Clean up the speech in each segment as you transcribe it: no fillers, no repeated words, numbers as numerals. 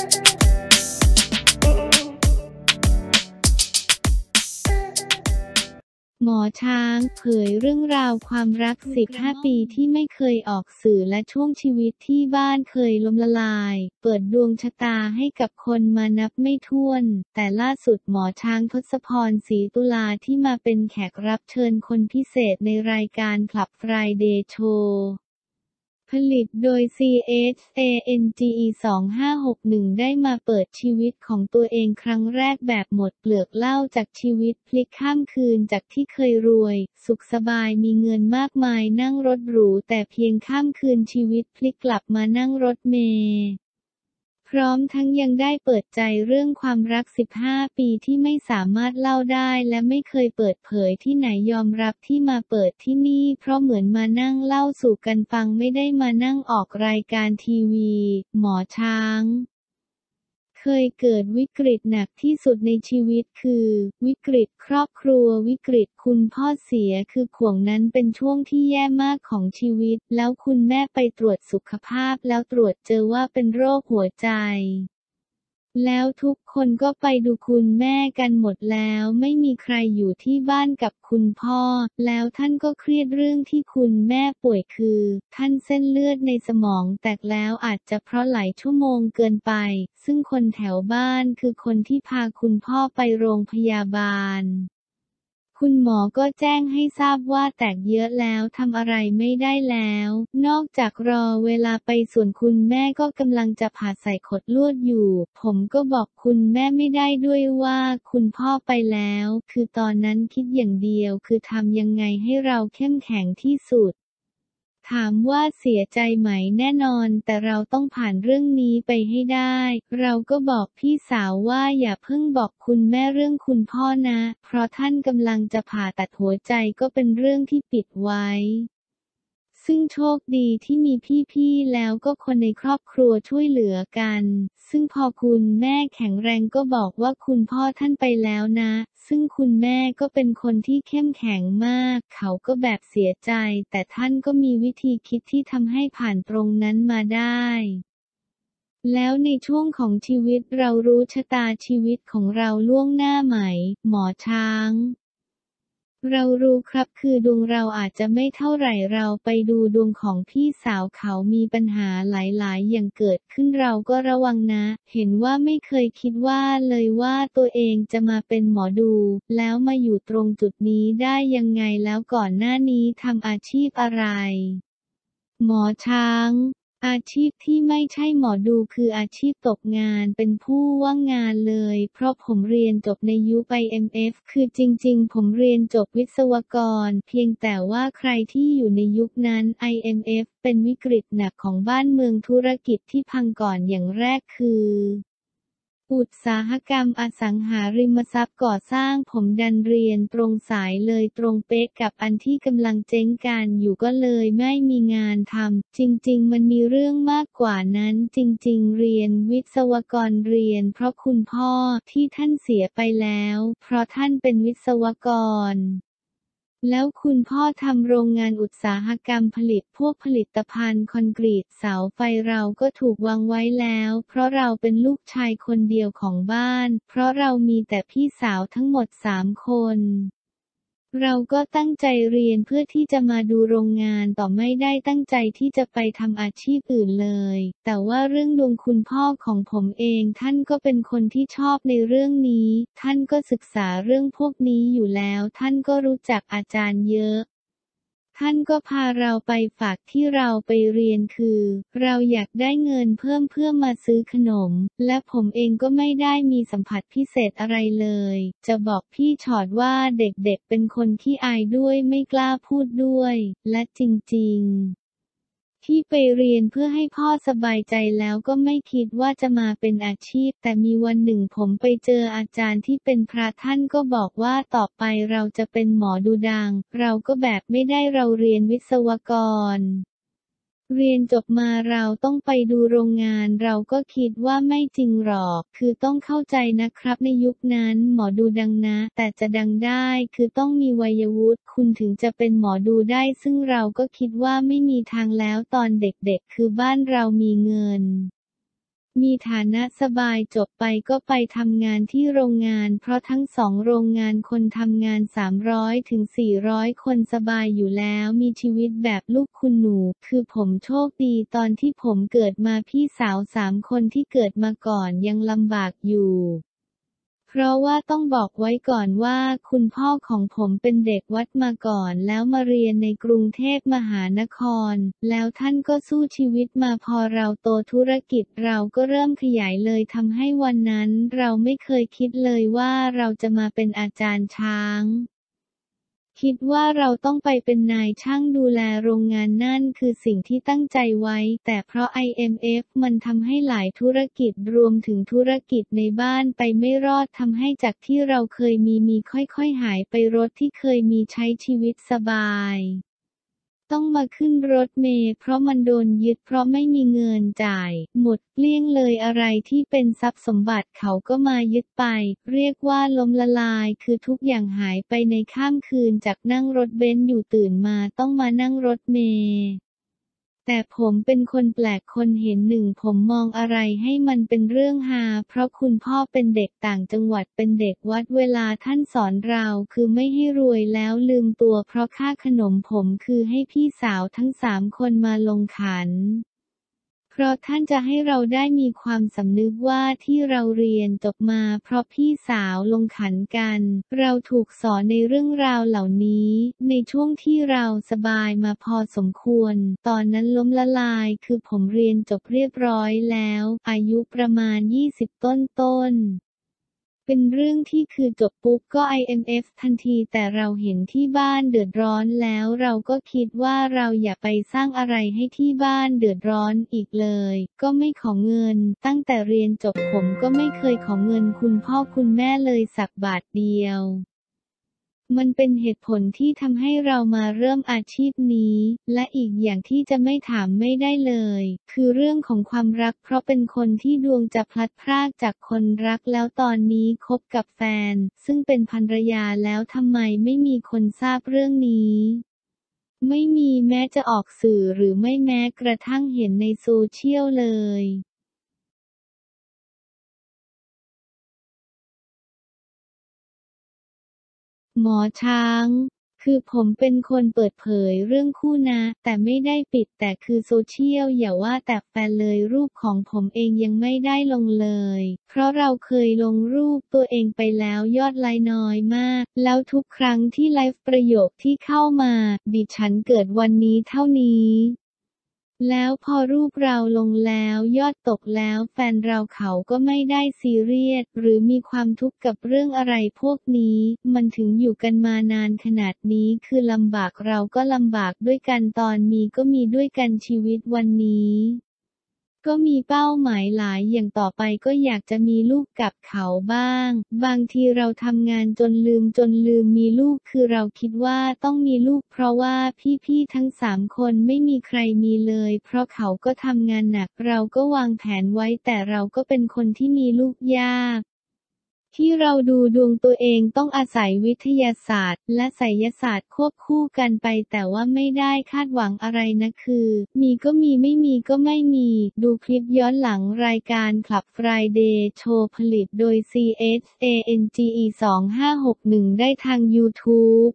หมอช้างเผยเรื่องราวความรัก15 ปีที่ไม่เคยออกสื่อและช่วงชีวิตที่บ้านเคยล้มละลายเปิดดวงชะตาให้กับคนมานับไม่ถ้วนแต่ล่าสุดหมอช้างทศพร ศรีตุลาที่มาเป็นแขกรับเชิญคนพิเศษในรายการ Club Friday Show ผลิตโดย CHANGE 2561 ได้มาเปิดชีวิตของตัวเองครั้งแรกแบบหมดเปลือกเล่าจากชีวิตพลิกข้ามคืนจากที่เคยรวยสุขสบายมีเงินมากมายนั่งรถหรูแต่เพียงข้ามคืนชีวิตพลิกกลับมานั่งรถเมล์พร้อมทั้งยังได้เปิดใจเรื่องความรัก15 ปีที่ไม่สามารถเล่าได้และไม่เคยเปิดเผยที่ไหนยอมรับที่มาเปิดที่นี่เพราะเหมือนมานั่งเล่าสู่กันฟังไม่ได้มานั่งออกรายการทีวีหมอช้างเคยเกิดวิกฤตหนักที่สุดในชีวิตคือวิกฤตครอบครัววิกฤตคุณพ่อเสียคือข่วงนั้นเป็นช่วงที่แย่มากของชีวิตแล้วคุณแม่ไปตรวจสุขภาพแล้วตรวจเจอว่าเป็นโรคหัวใจแล้วทุกคนก็ไปดูคุณแม่กันหมดแล้วไม่มีใครอยู่ที่บ้านกับคุณพ่อแล้วท่านก็เครียดเรื่องที่คุณแม่ป่วยคือท่านเส้นเลือดในสมองแตกแล้วอาจจะเพราะหลายชั่วโมงเกินไปซึ่งคนแถวบ้านคือคนที่พาคุณพ่อไปโรงพยาบาลคุณหมอก็แจ้งให้ทราบว่าแตกเยอะแล้วทำอะไรไม่ได้แล้วนอกจากรอเวลาไปส่วนคุณแม่ก็กำลังจะผ่าใส่ขดลวดอยู่ผมก็บอกคุณแม่ไม่ได้ด้วยว่าคุณพ่อไปแล้วคือตอนนั้นคิดอย่างเดียวคือทำยังไงให้เราเข้มแข็งที่สุดถามว่าเสียใจไหมแน่นอนแต่เราต้องผ่านเรื่องนี้ไปให้ได้เราก็บอกพี่สาวว่าอย่าเพิ่งบอกคุณแม่เรื่องคุณพ่อนะเพราะท่านกำลังจะผ่าตัดหัวใจก็เป็นเรื่องที่ปิดไว้ซึ่งโชคดีที่มีพี่ๆแล้วก็คนในครอบครัวช่วยเหลือกันซึ่งพอคุณแม่แข็งแรงก็บอกว่าคุณพ่อท่านไปแล้วนะซึ่งคุณแม่ก็เป็นคนที่เข้มแข็งมากเขาก็แบบเสียใจแต่ท่านก็มีวิธีคิดที่ทำให้ผ่านตรงนั้นมาได้แล้วในช่วงของชีวิตเรารู้ชะตาชีวิตของเราล่วงหน้าไหมหมอช้างเรารู้ครับคือดวงเราอาจจะไม่เท่าไหร่เราไปดูดวงของพี่สาวเขามีปัญหาหลายๆอย่างเกิดขึ้นเราก็ระวังนะเห็นว่าไม่เคยคิดว่าเลยว่าตัวเองจะมาเป็นหมอดูแล้วมาอยู่ตรงจุดนี้ได้ยังไงแล้วก่อนหน้านี้ทำอาชีพอะไรหมอช้างอาชีพที่ไม่ใช่หมอดูคืออาชีพตกงานเป็นผู้ว่างงานเลยเพราะผมเรียนจบในยุค IMF คือจริงๆผมเรียนจบวิศวกรเพียงแต่ว่าใครที่อยู่ในยุคนั้น IMF เป็นวิกฤตหนักของบ้านเมืองธุรกิจที่พังก่อนอย่างแรกคืออุตสาหกรรมอสังหาริมทรัพย์ก่อสร้างผมดันเรียนตรงสายเลยตรงเป๊ะกับอันที่กำลังเจ๊งกันอยู่ก็เลยไม่มีงานทำจริงๆมันมีเรื่องมากกว่านั้นจริงๆเรียนวิศวกรเรียนเพราะคุณพ่อที่ท่านเสียไปแล้วเพราะท่านเป็นวิศวกรแล้วคุณพ่อทำโรงงานอุตสาหกรรมผลิตพวกผลิตภัณฑ์คอนกรีตเสาไฟเราก็ถูกวางไว้แล้วเพราะเราเป็นลูกชายคนเดียวของบ้านเพราะเรามีแต่พี่สาวทั้งหมด3 คนเราก็ตั้งใจเรียนเพื่อที่จะมาดูโรงงานต่อไม่ได้ตั้งใจที่จะไปทำอาชีพอื่นเลยแต่ว่าเรื่องดวงคุณพ่อของผมเองท่านก็เป็นคนที่ชอบในเรื่องนี้ท่านก็ศึกษาเรื่องพวกนี้อยู่แล้วท่านก็รู้จักอาจารย์เยอะท่านก็พาเราไปฝากที่เราไปเรียนคือเราอยากได้เงินเพิ่มเพื่อมาซื้อขนมและผมเองก็ไม่ได้มีสัมผัสพิเศษอะไรเลยจะบอกพี่ชอดว่าเด็กๆเป็นคนขี้อายด้วยไม่กล้าพูดด้วยและจริงๆที่ไปเรียนเพื่อให้พ่อสบายใจแล้วก็ไม่คิดว่าจะมาเป็นอาชีพแต่มีวันหนึ่งผมไปเจออาจารย์ที่เป็นพระท่านก็บอกว่าต่อไปเราจะเป็นหมอดูดังเราก็แบบไม่ได้เราเรียนวิศวกรเรียนจบมาเราต้องไปดูโรงงานเราก็คิดว่าไม่จริงหรอกคือต้องเข้าใจนะครับในยุคนั้นหมอดูดังนะแต่จะดังได้คือต้องมีวัยวุฒิคุณถึงจะเป็นหมอดูได้ซึ่งเราก็คิดว่าไม่มีทางแล้วตอนเด็กๆคือบ้านเรามีเงินมีฐานะสบายจบไปก็ไปทำงานที่โรงงานเพราะทั้งสองโรงงานคนทำงาน300 ถึง 400 คนสบายอยู่แล้วมีชีวิตแบบลูกคุณหนูคือผมโชคดีตอนที่ผมเกิดมาพี่สาว3 คนที่เกิดมาก่อนยังลำบากอยู่เพราะว่าต้องบอกไว้ก่อนว่าคุณพ่อของผมเป็นเด็กวัดมาก่อนแล้วมาเรียนในกรุงเทพมหานครแล้วท่านก็สู้ชีวิตมาพอเราโตธุรกิจเราก็เริ่มขยายเลยทำให้วันนั้นเราไม่เคยคิดเลยว่าเราจะมาเป็นอาจารย์ช้างคิดว่าเราต้องไปเป็นนายช่างดูแลโรงงานนั่นคือสิ่งที่ตั้งใจไว้แต่เพราะ IMF มันทำให้หลายธุรกิจรวมถึงธุรกิจในบ้านไปไม่รอดทำให้จากที่เราเคยมีค่อยๆหายไปรถที่เคยมีใช้ชีวิตสบายต้องมาขึ้นรถเมล์เพราะมันโดนยึดเพราะไม่มีเงินจ่ายหมดเกลี้ยงเลยอะไรที่เป็นทรัพย์สมบัติเขาก็มายึดไปเรียกว่าล้มละลายคือทุกอย่างหายไปในข้ามคืนจากนั่งรถเบนซ์อยู่ตื่นมาต้องมานั่งรถเมล์แต่ผมเป็นคนแปลกคนเห็นผมมองอะไรให้มันเป็นเรื่องฮาเพราะคุณพ่อเป็นเด็กต่างจังหวัดเป็นเด็กวัดเวลาท่านสอนเราคือไม่ให้รวยแล้วลืมตัวเพราะค่าขนมผมคือให้พี่สาวทั้ง3 คนมาลงขันเพราะท่านจะให้เราได้มีความสำนึกว่าที่เราเรียนจบมาเพราะพี่สาวลงขันกันเราถูกสอนในเรื่องราวเหล่านี้ในช่วงที่เราสบายมาพอสมควรตอนนั้นล้มละลายคือผมเรียนจบเรียบร้อยแล้วอายุประมาณ20ต้นเป็นเรื่องที่คือจบปุ๊บก็ IMF ทันทีแต่เราเห็นที่บ้านเดือดร้อนแล้วเราก็คิดว่าเราอย่าไปสร้างอะไรให้ที่บ้านเดือดร้อนอีกเลยก็ไม่ขอเงินตั้งแต่เรียนจบผมก็ไม่เคยขอเงินคุณพ่อคุณแม่เลยสักบาทเดียวมันเป็นเหตุผลที่ทำให้เรามาเริ่มอาชีพนี้และอีกอย่างที่จะไม่ถามไม่ได้เลยคือเรื่องของความรักเพราะเป็นคนที่ดวงจะพลัดพรากจากคนรักแล้วตอนนี้คบกับแฟนซึ่งเป็นภรรยาแล้วทำไมไม่มีคนทราบเรื่องนี้ไม่มีแม้จะออกสื่อหรือไม่แม้กระทั่งเห็นในโซเชียลเลยหมอช้าง คือผมเป็นคนเปิดเผยเรื่องคู่นะ แต่ไม่ได้ปิดแต่คือโซเชียลอย่าว่าแต่แฟนเลยรูปของผมเองยังไม่ได้ลงเลย เพราะเราเคยลงรูปตัวเองไปแล้วยอดไลค์น้อยมาก แล้วทุกครั้งที่ไลฟ์ประโยคที่เข้ามาดิฉันเกิดวันนี้เท่านี้แล้วพอรูปเราลงแล้วยอดตกแล้วแฟนเราเขาก็ไม่ได้ซีเรียสหรือมีความทุกข์กับเรื่องอะไรพวกนี้มันถึงอยู่กันมานานขนาดนี้คือลำบากเราก็ลำบากด้วยกันตอนมีก็มีด้วยกันชีวิตวันนี้ก็มีเป้าหมายหลายอย่างต่อไปก็อยากจะมีลูกกับเขาบ้างบางทีเราทำงานจนลืมมีลูกคือเราคิดว่าต้องมีลูกเพราะว่าพี่ๆทั้ง3 คนไม่มีใครมีเลยเพราะเขาก็ทำงานหนักเราก็วางแผนไว้แต่เราก็เป็นคนที่มีลูกยากที่เราดูดวงตัวเองต้องอาศัยวิทยาศาสตร์และไสยศาสตร์ควบคู่กันไปแต่ว่าไม่ได้คาดหวังอะไรนะคือมีก็มีไม่มีก็ไม่มีดูคลิปย้อนหลังรายการ Club Friday Show ผลิตโดย CHANGE 2561ได้ทาง YouTube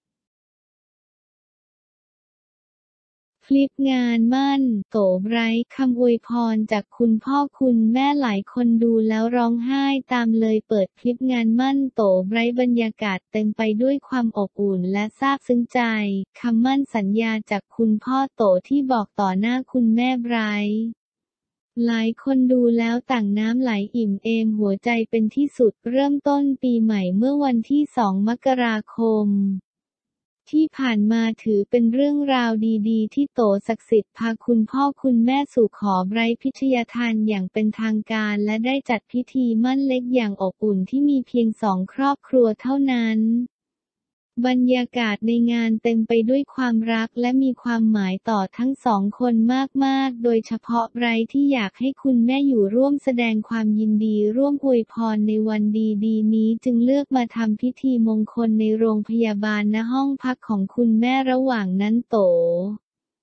คลิปงานมั่นโตไบรท์คำอวยพรจากคุณพ่อคุณแม่หลายคนดูแล้วร้องไห้ตามเลยเปิดคลิปงานมั่นโตไบรท์บรรยากาศเต็มไปด้วยความอบอุ่นและซาบซึ้งใจคำมั่นสัญญาจากคุณพ่อโตที่บอกต่อหน้าคุณแม่ไบรท์หลายคนดูแล้วต่างน้ำไหลอิ่มเอมหัวใจเป็นที่สุดเริ่มต้นปีใหม่เมื่อวันที่2 มกราคมที่ผ่านมาถือเป็นเรื่องราวดีๆที่โตศักดิ์สิทธิ์พาคุณพ่อคุณแม่สู่ขอไบรท์พิทยาทานอย่างเป็นทางการและได้จัดพิธีมั่นเล็กอย่างอบอุ่นที่มีเพียง2 ครอบครัวเท่านั้นบรรยากาศในงานเต็มไปด้วยความรักและมีความหมายต่อทั้ง2 คนมากๆโดยเฉพาะไบรท์ที่อยากให้คุณแม่อยู่ร่วมแสดงความยินดีร่วมอวยพรในวันดีๆนี้จึงเลือกมาทำพิธีมงคลในโรงพยาบาลณห้องพักของคุณแม่ระหว่างนั้นโต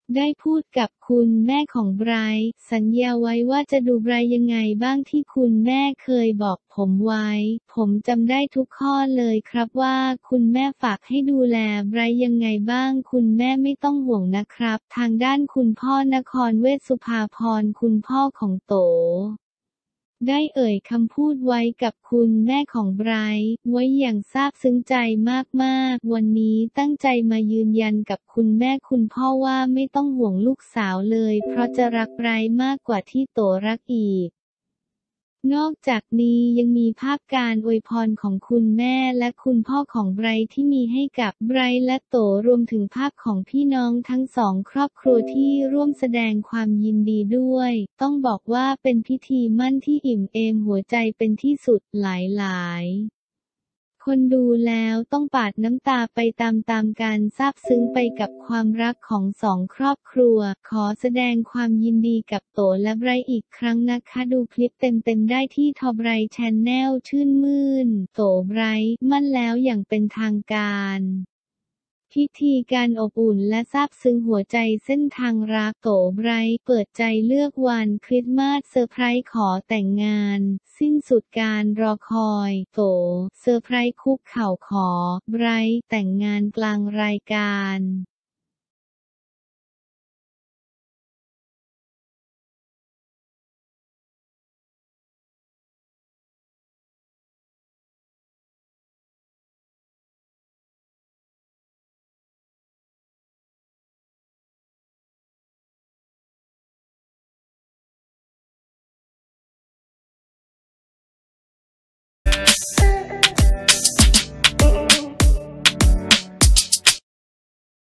ได้พูดกับคุณแม่ของไบรท์สัญญาไว้ว่าจะดูไบรท์ยังไงบ้างที่คุณแม่เคยบอกผมไว้ผมจำได้ทุกข้อเลยครับว่าคุณแม่ฝากให้ดูแลไบรท์ยังไงบ้างคุณแม่ไม่ต้องห่วงนะครับทางด้านคุณพ่อนครเวชสุภาพรคุณพ่อของโตได้เอ่ยคำพูดไว้กับคุณแม่ของไบรท์ไว้อย่างซาบซึ้งใจมากๆวันนี้ตั้งใจมายืนยันกับคุณแม่คุณพ่อว่าไม่ต้องห่วงลูกสาวเลยเพราะจะรักไบรท์มากกว่าที่โตรักอีกนอกจากนี้ยังมีภาพการอวยพรของคุณแม่และคุณพ่อของไบรท์ที่มีให้กับไบรท์และโตรวมถึงภาพของพี่น้องทั้งสองครอบครัวที่ร่วมแสดงความยินดีด้วยต้องบอกว่าเป็นพิธีมั่นที่อิ่มเอมหัวใจเป็นที่สุดหลายๆคนดูแล้วต้องปาดน้ำตาไปตามๆกันซาบซึ้งไปกับความรักของสองครอบครัวขอแสดงความยินดีกับโตและไบรท์อีกครั้งนะคะดูคลิปเต็มๆได้ที่ทอไบรท์แชนแนลชื่นมื่นโตไบรท์มั่นแล้วอย่างเป็นทางการพิธีการอบอุ่นและซาบซึ้งหัวใจเส้นทางรักโตไบรท์เปิดใจเลือกวันคริสต์มาสเซอร์ไพรส์ขอแต่งงานสิ้นสุดการรอคอยโตเซอร์ไพรส์คุกเข่าขอไบรท์แต่งงานกลางรายการ